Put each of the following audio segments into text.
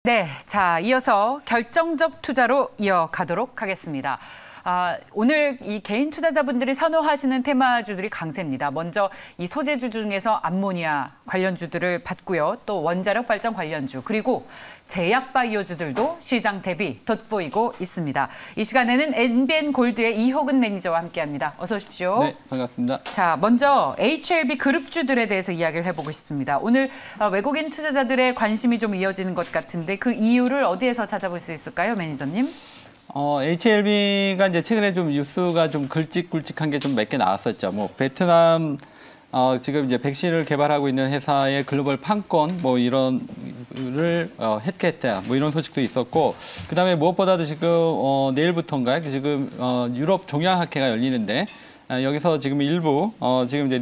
네, 자, 이어서 결정적 투자로 이어가도록 하겠습니다. 오늘 이 개인 투자자분들이 선호하시는 테마주들이 강세입니다. 먼저 이 소재주 중에서 암모니아 관련주들을 봤고요. 또 원자력 발전 관련주, 그리고 제약 바이오주들도 시장 대비 돋보이고 있습니다. 이 시간에는 NBN 골드의 이호근 매니저와 함께합니다. 어서 오십시오. 네, 반갑습니다. 자, 먼저 HLB 그룹주들에 대해서 이야기를 해보고 싶습니다. 오늘 외국인 투자자들의 관심이 좀 이어지는 것 같은데 그 이유를 어디에서 찾아볼 수 있을까요, 매니저님? HLB가 이제 최근에 좀 뉴스가 좀 굵직굵직한 게 좀 몇 개 나왔었죠. 뭐 베트남 지금 이제 백신을 개발하고 있는 회사의 글로벌 판권 뭐 이런 를 했겠다 뭐 이런 소식도 있었고, 그다음에 무엇보다도 지금 내일부터인가 지금 유럽 종양학회가 열리는데 여기서 지금 일부 지금 이제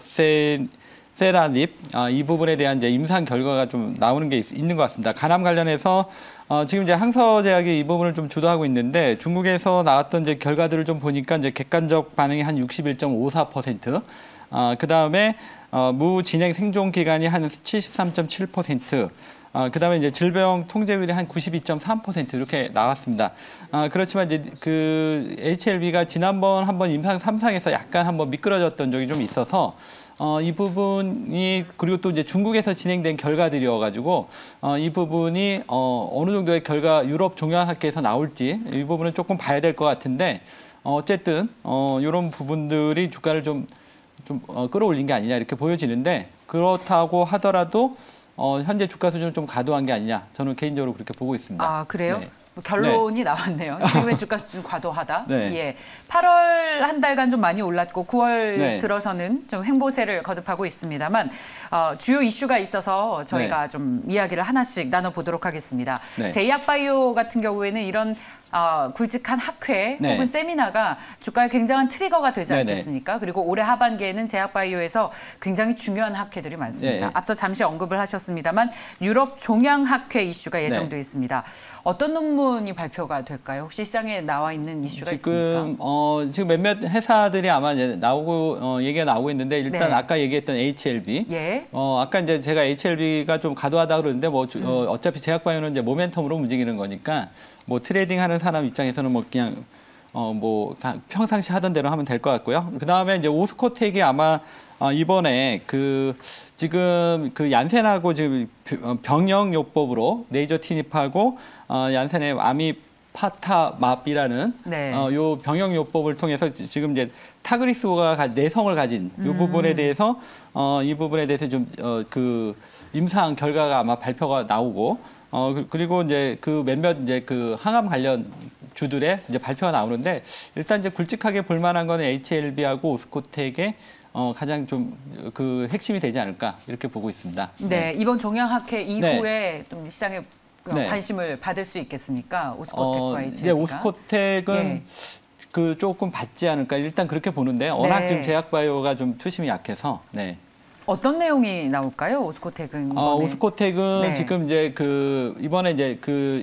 리보세라닙 이 부분에 대한 이제 임상 결과가 좀 나오는 게 있는 것 같습니다. 간암 관련해서 지금 이제 항서제약이 이 부분을 좀 주도하고 있는데, 중국에서 나왔던 이제 결과들을 좀 보니까 이제 객관적 반응이 한 61.54%, 그 다음에 무진행 생존 기간이 한 73.7%, 그 다음에 이제 질병 통제율이 한 92.3% 이렇게 나왔습니다. 그렇지만 이제 그 HLB가 지난번 한번 임상 3상에서 약간 한번 미끄러졌던 적이 좀 있어서 이 부분이, 그리고 또 이제 중국에서 진행된 결과들이어가지고 이 부분이 어느 정도의 결과 유럽 종양학회에서 나올지 이 부분은 조금 봐야 될 것 같은데, 어쨌든 이런 부분들이 주가를 좀 끌어올린 게 아니냐 이렇게 보여지는데, 그렇다고 하더라도 현재 주가 수준을 좀 과도한 게 아니냐, 저는 개인적으로 그렇게 보고 있습니다. 아, 그래요? 네. 결론이 나왔네요. 지금의 주가 수준 과도하다. 네. 예, 8월 한 달간 좀 많이 올랐고 9월 네. 들어서는 좀 횡보세를 거듭하고 있습니다만 주요 이슈가 있어서 저희가 네. 좀 이야기를 하나씩 나눠보도록 하겠습니다. 네. 제약바이오 같은 경우에는 이런 굵직한 학회 네. 혹은 세미나가 주가에 굉장한 트리거가 되지 네네. 않겠습니까? 그리고 올해 하반기에는 제약바이오에서 굉장히 중요한 학회들이 많습니다. 네. 앞서 잠시 언급을 하셨습니다만 유럽 종양학회 이슈가 예정돼 있습니다. 어떤 논문이 발표가 될까요? 혹시 시장에 나와 있는 이슈가 있습니까? 지금 몇몇 회사들이 아마 이제 나오고 얘기가 나오고 있는데, 일단 네. 아까 얘기했던 HLB, 예. 아까 이제 제가 HLB가 좀 과도하다 그러는데 뭐 어차피 제약바이오는 이제 모멘텀으로 움직이는 거니까 뭐 트레이딩 하는 사람 입장에서는 뭐 그냥 평상시 하던 대로 하면 될 것 같고요. 그 다음에 이제 오스코텍이 아마 이번에 지금 얀센하고 지금 병영요법으로 레이저 티닙하고 얀센의 아미파타맙이라는 네. 요 병영요법을 통해서 지금 이제 타그리스가 내성을 가진 이 부분에 대해서 이 부분에 대해서 좀 임상 결과가 아마 발표가 나오고, 그리고 이제 몇몇 이제 항암 관련 주들의 이제 발표가 나오는데, 일단 이제 굵직하게 볼만한 거는 HLB하고 오스코텍의 가장 좀 핵심이 되지 않을까 이렇게 보고 있습니다. 네, 이번 종양학회 이후에 네. 좀 시장에 네. 관심을 받을 수 있겠습니까? 오스코텍과 HLB가. 네, 오스코텍은 예. 조금 받지 않을까 일단 그렇게 보는데, 워낙 네. 지금 제약바이오가 좀 투심이 약해서. 네. 어떤 내용이 나올까요? 오스코텍은 이번에. 오스코텍은 네. 지금 이제 이번에 이제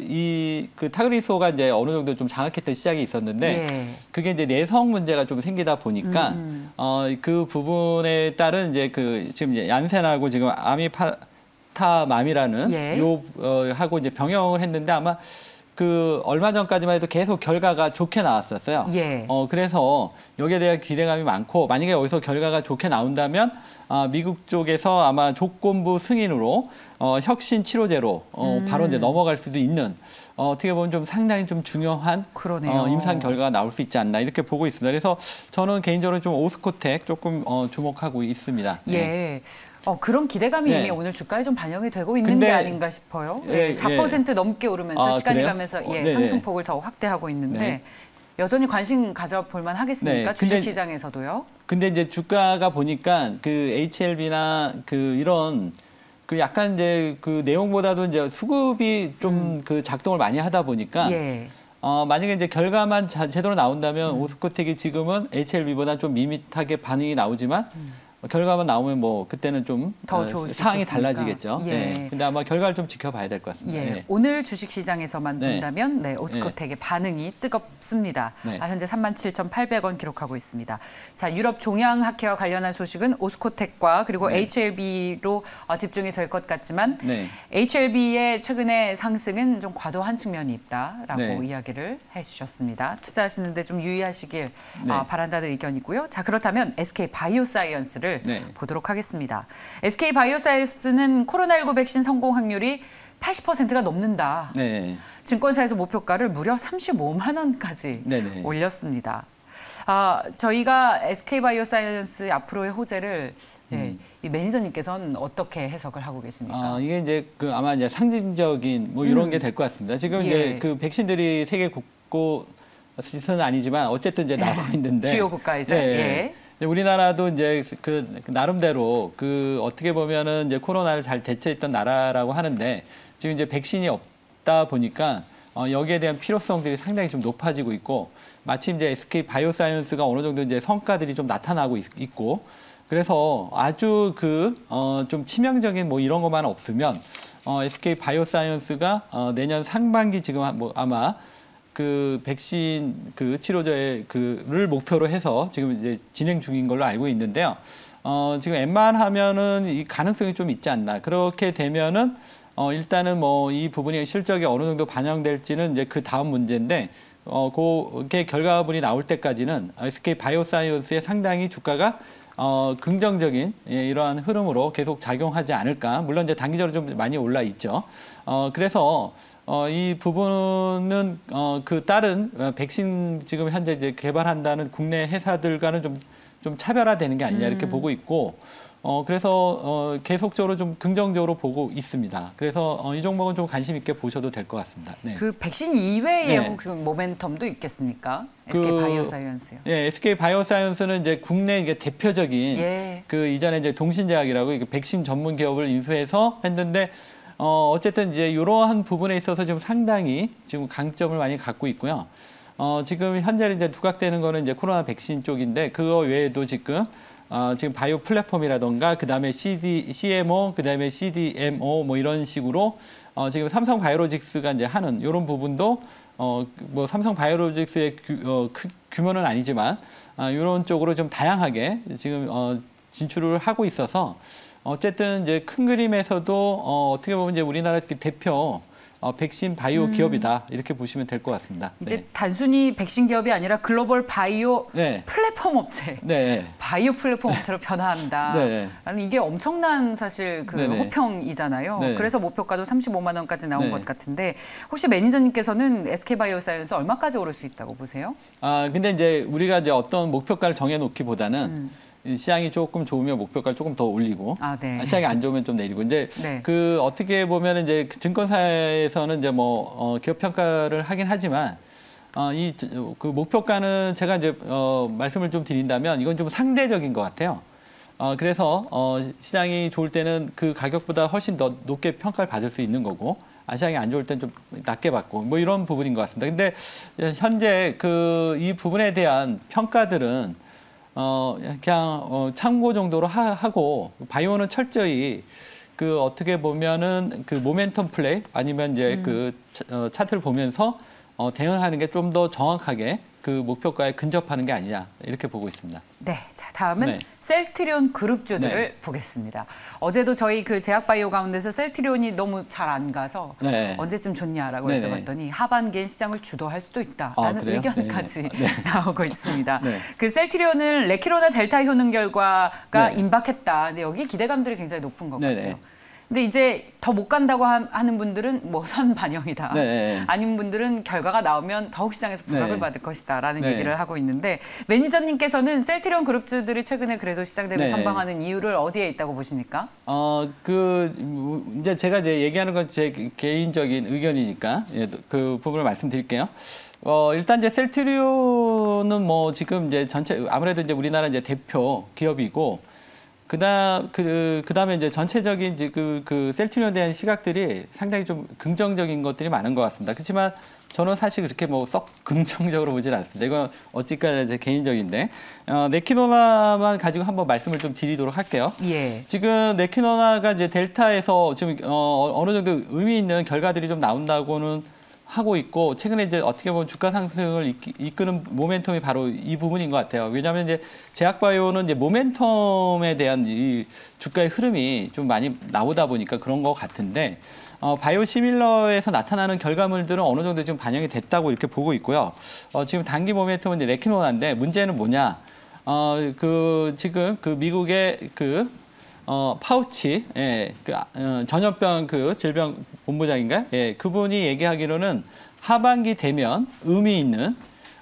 타그리소가 이제 어느 정도 좀 장악했던 시작이 있었는데, 예. 그게 이제 내성 문제가 좀 생기다 보니까 그 부분에 따른 이제 지금 이제 얀센하고 지금 아미파타맘이라는 예. 하고 이제 병영을 했는데, 아마 얼마 전까지만 해도 계속 결과가 좋게 나왔었어요. 예. 그래서 여기에 대한 기대감이 많고, 만약에 여기서 결과가 좋게 나온다면 미국 쪽에서 아마 조건부 승인으로 혁신 치료제로 바로 이제 넘어갈 수도 있는, 어떻게 보면 좀 상당히 좀 중요한 그러네요. 임상 결과가 나올 수 있지 않나 이렇게 보고 있습니다. 그래서 저는 개인적으로 좀 오스코텍 조금 주목하고 있습니다. 예. 네. 그런 기대감이 네. 이미 오늘 주가에 좀 반영이 되고 있는 근데, 게 아닌가 싶어요. 예, 4% 넘게 오르면서 시간이 그래요? 가면서 네네. 상승폭을 더 확대하고 있는데 네. 여전히 관심 가져볼 만 하겠습니까? 네. 주식시장에서도요? 근데 이제 주가가 보니까 HLB나 이런 약간 이제 내용보다도 이제 수급이 좀 작동을 많이 하다 보니까, 예. 만약에 이제 결과만 제대로 나온다면 오스코텍이 지금은 HLB보다 좀 밋밋하게 반응이 나오지만 결과만 나오면 뭐 그때는 좀 더 좋을 수 상황이 있겠습니까? 달라지겠죠. 예. 네. 근데 아마 결과를 좀 지켜봐야 될 것 같습니다. 예. 예. 오늘 주식시장에서만 네. 본다면 오스코텍의 반응이 뜨겁습니다. 네. 현재 37,800원 기록하고 있습니다. 자, 유럽 종양학회와 관련한 소식은 오스코텍과 그리고 네. HLB로 집중이 될 것 같지만 네. HLB의 최근의 상승은 좀 과도한 측면이 있다라고 네. 이야기를 해주셨습니다. 투자하시는데 좀 유의하시길 네. 바란다는 의견이고요. 자, 그렇다면 SK 바이오사이언스를 네. 보도록 하겠습니다. SK 바이오사이언스는 코로나19 백신 성공 확률이 80%가 넘는다. 네. 증권사에서 목표가를 무려 35만 원까지 네네. 올렸습니다. 저희가 SK 바이오사이언스 앞으로의 호재를 이 매니저님께서는 어떻게 해석을 하고 계십니까? 이게 이제 아마 이제 상징적인 뭐 이런 게 될 것 같습니다. 지금 예. 이제 그 백신들이 세계 곳곳은 아니지만 어쨌든 이제 나오고 있는데 주요 국가에서. 예. 우리나라도 이제 그 나름대로 어떻게 보면은 이제 코로나를 잘 대처했던 나라라고 하는데 지금 이제 백신이 없다 보니까 여기에 대한 필요성들이 상당히 좀 높아지고 있고 마침 이제 SK 바이오사이언스가 어느 정도 이제 성과들이 좀 나타나고 있고 그래서 아주 좀 치명적인 뭐 이런 것만 없으면 SK 바이오사이언스가 내년 상반기 지금 아마 그 백신 치료제를 목표로 해서 지금 이제 진행 중인 걸로 알고 있는데요. 지금 웬만하면은 이 가능성이 좀 있지 않나. 그렇게 되면은 일단은 뭐 이 부분이 실적에 어느 정도 반영될지는 이제 그 다음 문제인데 그게 결과물이 나올 때까지는 SK 바이오사이언스의 상당히 주가가 긍정적인 이러한 흐름으로 계속 작용하지 않을까. 물론 이제 단기적으로 좀 많이 올라 있죠. 그래서 이 부분은 다른 백신 지금 현재 이제 개발한다는 국내 회사들과는 좀 차별화되는 게 아니냐 이렇게 보고 있고 그래서 계속적으로 좀 긍정적으로 보고 있습니다. 그래서 이 종목은 좀 관심 있게 보셔도 될 것 같습니다. 네. 그 백신 이외의 네. 모멘텀도 있겠습니까? SK 바이오사이언스요. 예, SK 바이오사이언스는 이제 국내 이게 대표적인 이전에 이제 동신제약이라고 이게 백신 전문 기업을 인수해서 했는데 어쨌든 이제 이러한 부분에 있어서 좀 상당히 지금 강점을 많이 갖고 있고요. 지금 현재 이제 부각되는 거는 이제 코로나 백신 쪽인데 그거 외에도 지금 바이오 플랫폼이라던가 그다음에 CMO, 그다음에 CDMO 뭐 이런 식으로 지금 삼성 바이오로직스가 이제 하는 이런 부분도 뭐 삼성 바이오로직스의 규모는 아니지만 이런 쪽으로 좀 다양하게 지금 진출을 하고 있어서 어쨌든 이제 큰 그림에서도 어떻게 보면 이제 우리나라 대표 백신 바이오 기업이다 이렇게 보시면 될 것 같습니다. 이제 네. 단순히 백신 기업이 아니라 글로벌 바이오 플랫폼 업체, 바이오 플랫폼 업체로 변화한다. 라는 이게 엄청난 사실 호평이잖아요. 그래서 목표가도 35만 원까지 나온 것 같은데 혹시 매니저님께서는 SK 바이오사이언스 얼마까지 오를 수 있다고 보세요? 근데 이제 우리가 이제 어떤 목표가를 정해놓기보다는 시장이 조금 좋으면 목표가를 조금 더 올리고 시장이 안 좋으면 좀 내리고 이제 어떻게 보면 이제 증권사에서는 이제 뭐 기업 평가를 하긴 하지만 그 목표가는 제가 이제 말씀을 좀 드린다면 이건 좀 상대적인 것 같아요. 그래서 시장이 좋을 때는 그 가격보다 훨씬 더 높게 평가를 받을 수 있는 거고 시장이 안 좋을 땐 좀 낮게 받고 뭐 이런 부분인 것 같습니다. 근데 현재 이 부분에 대한 평가들은 그냥 참고 정도로 하고 바이오는 철저히 어떻게 보면은 모멘텀 플레이 아니면 이제 차트를 보면서 대응하는 게 좀 더 정확하게 목표가에 근접하는 게 아니냐 이렇게 보고 있습니다. 네, 자 다음은 셀트리온 그룹주들을 보겠습니다. 어제도 저희 제약바이오 가운데서 셀트리온이 너무 잘 안 가서 언제쯤 좋냐라고 여쭤봤더니 하반기엔 시장을 주도할 수도 있다라는 의견까지 나오고 있습니다. 그 셀트리온은 레키로나 델타 효능 결과가 임박했다. 근데 여기 기대감들이 굉장히 높은 것 같아요. 근데 이제 더 못 간다고 하는 분들은 뭐 선반영이다. 아닌 분들은 결과가 나오면 더욱 시장에서 부각을 받을 것이다라는 얘기를 하고 있는데 매니저님께서는 셀트리온 그룹주들이 최근에 그래도 시장 대비 선방하는 이유를 어디에 있다고 보십니까? 이제 제가 얘기하는 건 제 개인적인 의견이니까 그 부분을 말씀드릴게요. 일단 이제 셀트리온은 뭐 지금 이제 전체 아무래도 이제 우리나라 이제 대표 기업이고 그다음에 이제 전체적인 이제 그 셀트리온에 대한 시각들이 상당히 좀 긍정적인 것들이 많은 것 같습니다. 그렇지만 저는 사실 그렇게 뭐 썩 긍정적으로 보지는 않습니다. 이건 어찌까지나 제 개인적인데 네키노나만 가지고 한번 말씀을 좀 드리도록 할게요. 예. 지금 네키노나가 이제 델타에서 지금 어느 정도 의미 있는 결과들이 좀 나온다고는 하고 있고 최근에 이제 어떻게 보면 주가 상승을 이끄는 모멘텀이 바로 이 부분인 것 같아요. 왜냐하면 이제 제약바이오는 이제 모멘텀에 대한 이 주가의 흐름이 좀 많이 나오다 보니까 그런 것 같은데 바이오시밀러에서 나타나는 결과물들은 어느 정도 좀 반영이 됐다고 이렇게 보고 있고요. 지금 단기 모멘텀은 이제 네키노나인데 문제는 뭐냐? 지금 그 미국의 파우치, 전염병 질병 본부장인가요? 예, 그분이 얘기하기로는 하반기 되면 의미 있는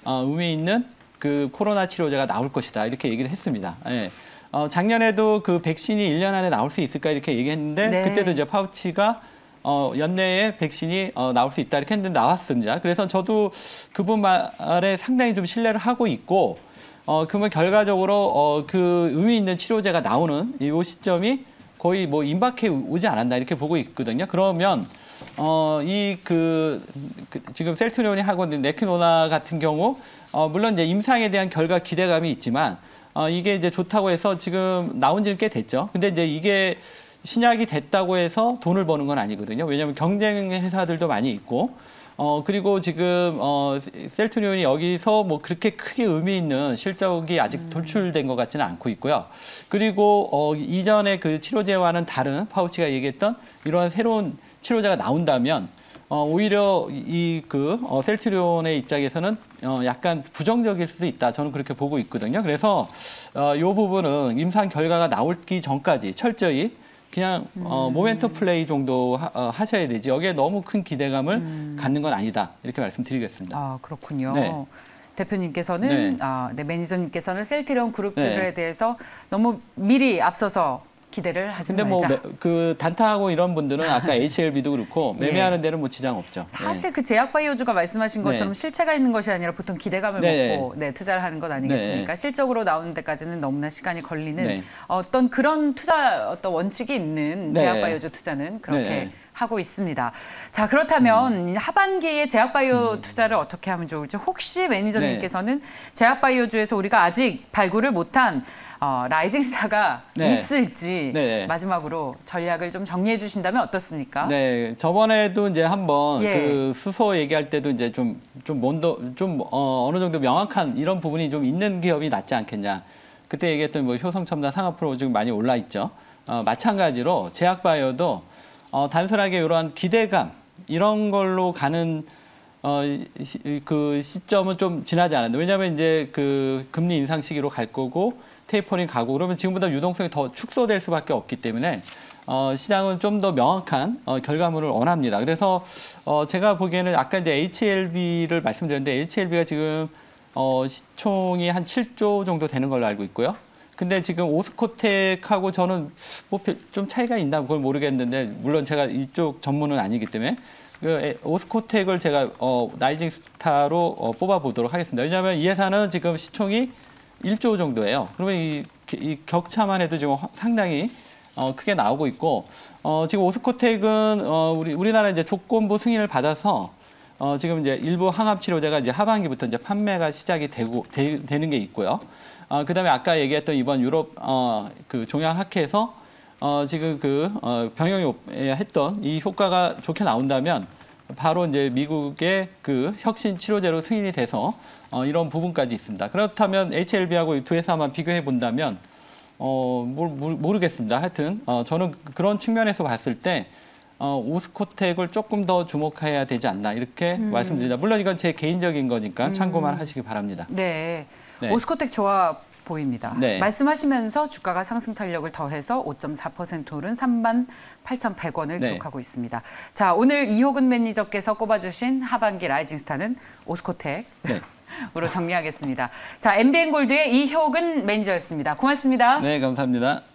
그 코로나 치료제가 나올 것이다. 이렇게 얘기를 했습니다. 예. 작년에도 그 백신이 1년 안에 나올 수 있을까 이렇게 얘기했는데 네. 그때도 이제 파우치가 연내에 백신이 나올 수 있다 이렇게 했는데 나왔습니다. 그래서 저도 그분 말에 상당히 좀 신뢰를 하고 있고 그러면 결과적으로 그 의미 있는 치료제가 나오는 이 시점이 거의 뭐 임박해 오지 않았나 이렇게 보고 있거든요. 그러면 지금 셀트리온이 하고 있는 네키노나 같은 경우 물론 이제 임상에 대한 결과 기대감이 있지만 이게 이제 좋다고 해서 지금 나온 지는 꽤 됐죠. 근데 이제 이게 신약이 됐다고 해서 돈을 버는 건 아니거든요. 왜냐하면 경쟁 회사들도 많이 있고 그리고 지금 셀트리온이 여기서 뭐 그렇게 크게 의미 있는 실적이 아직 돌출된 것 같지는 않고 있고요. 그리고 이전에 그 치료제와는 다른 파우치가 얘기했던 이러한 새로운 치료제가 나온다면 오히려 셀트리온의 입장에서는 약간 부정적일 수도 있다. 저는 그렇게 보고 있거든요. 그래서 이 부분은 임상 결과가 나오기 전까지 철저히 그냥 모멘텀 플레이 정도 하셔야 되지 여기에 너무 큰 기대감을 갖는 건 아니다 이렇게 말씀드리겠습니다. 아 그렇군요. 네. 대표님께서는 매니저님께서는 셀트리온 그룹주에 대해서 너무 미리 앞서서 기대를 하지 근데 말자. 그 단타하고 이런 분들은 아까 HLB도 그렇고 매매하는 데는 뭐 지장 없죠. 사실 그 제약바이오주가 말씀하신 것처럼 실체가 있는 것이 아니라 보통 기대감을 먹고 투자를 하는 것 아니겠습니까? 실적으로 나오는 데까지는 너무나 시간이 걸리는 어떤 그런 어떤 원칙이 있는 제약바이오주 투자는 그렇게 하고 있습니다. 자, 그렇다면 하반기에 제약바이오 투자를 어떻게 하면 좋을지 혹시 매니저님께서는 제약바이오주에서 우리가 아직 발굴을 못한 라이징스타가 있을지 마지막으로 전략을 좀 정리해 주신다면 어떻습니까? 네, 저번에도 이제 한번 그 수소 얘기할 때도 이제 어느 정도 명확한 이런 부분이 좀 있는 기업이 낫지 않겠냐. 그때 얘기했던 뭐 효성첨단 상업프로 지금 많이 올라 있죠. 마찬가지로 제약바이오도 단순하게 이러한 기대감 이런 걸로 가는 그 시점은 좀 지나지 않았는데 왜냐하면 이제 그 금리 인상 시기로 갈 거고 테이퍼링 가고 그러면 지금보다 유동성이 더 축소될 수밖에 없기 때문에 시장은 좀 더 명확한 결과물을 원합니다. 그래서 제가 보기에는 아까 이제 HLB를 말씀드렸는데 HLB가 지금 시총이 한 7조 정도 되는 걸로 알고 있고요. 근데 지금 오스코텍하고 저는 뭐 좀 차이가 있나 그걸 모르겠는데 물론 제가 이쪽 전문은 아니기 때문에 그 오스코텍을 제가 라이징스타로 뽑아보도록 하겠습니다. 왜냐하면 이 회사는 지금 시총이 1조 정도예요. 그러면 이 격차만 해도 지금 상당히 크게 나오고 있고 지금 오스코텍은 우리나라 이제 조건부 승인을 받아서 지금 이제 일부 항암 치료제가 이제 하반기부터 이제 판매가 시작이 되는 게 있고요. 그다음에 아까 얘기했던 이번 유럽 그 종양학회에서 지금 병용이 했던 이 효과가 좋게 나온다면 바로 이제 미국의 그 혁신 치료제로 승인이 돼서 이런 부분까지 있습니다. 그렇다면 HLB하고 이 두 회사만 비교해 본다면 모르겠습니다. 하여튼 저는 그런 측면에서 봤을 때 오스코텍을 조금 더 주목해야 되지 않나 이렇게 말씀드립니다. 물론 이건 제 개인적인 거니까 참고만 하시기 바랍니다. 네. 오스코텍 좋아 보입니다. 말씀하시면서 주가가 상승 탄력을 더해서 5.4% 오른 38,100원을 기록하고 있습니다. 자, 오늘 이호근 매니저께서 꼽아주신 하반기 라이징스타는 오스코텍. 으로 정리하겠습니다. 자, MBN골드의 이효근 매니저였습니다. 고맙습니다. 네, 감사합니다.